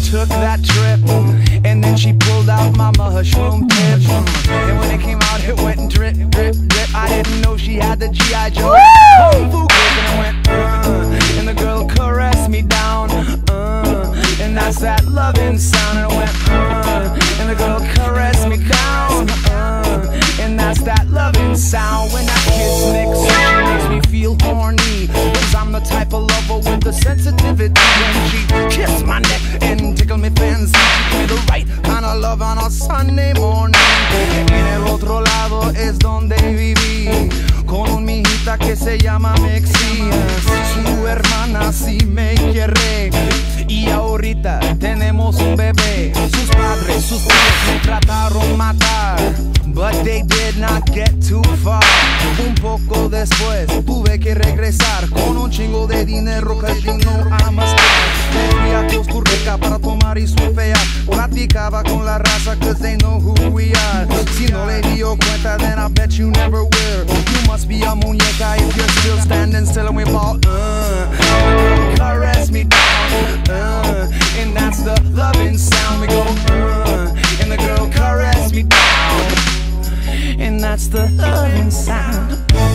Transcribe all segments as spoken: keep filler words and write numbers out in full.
took that trip, and then she pulled out my mushroom tip. And when it came out, it went drip, drip, drip. I didn't know she had the G I Joe kung fu grip, and it went uh, and the girl caressed me down, uh, and that's that loving sound. And it went uh, and the girl caressed me down, uh, and that's that loving sound. When that kiss makes, makes me feel horny, 'cause I'm the type of lover with the sensitivity. When she kissed my neck and tickled me fancy, she gave me the right kind of love on a Sunday morning. En el otro lado es donde viví, con un mijita que se llama Mexi. Su hermana sí me quiere, y ahorita tenemos un bebé. Sus padres, sus tíos me trataron matar, but they did not get too far. Un poco después tuve que regresar con un chingo de dinero, 'cause you know I'm a star. Volví a Costa Rica para tomar y surfear. Platicaba con la raza 'cause they know who we are. Si no le dio cuenta, then I bet you never will. You must be a muñeca if you're still standing still, and we ball uh, caress me down, uh, and that's the loving sound. We go uh, and the girl caress me down, and that's the loving sound.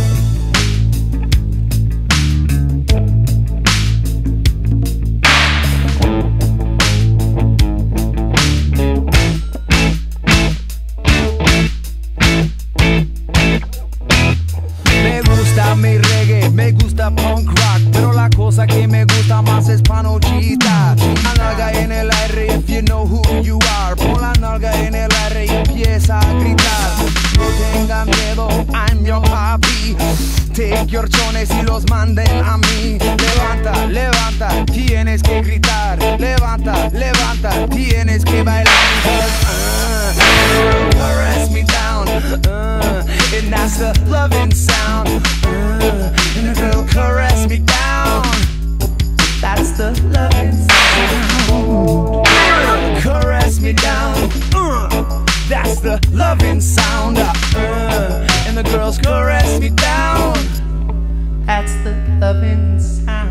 Me gusta mi reggae, me gusta punk rock, pero la cosa que me gusta más es panochita. La nalga en el aire, if you know who you are. Pon la nalga en el aire y empieza a gritar. No tengan miedo, I'm your papi. Take your chones y los manden a mí. Levanta, levanta, tienes que gritar. Levanta, levanta, tienes que bailar. Uh, caress me down, uh, and that's the loving sound. Uh, and the girl caress me down, that's the loving sound. Caress me down, uh, that's the loving sound. Uh, and the girls caress me down, that's the loving sound.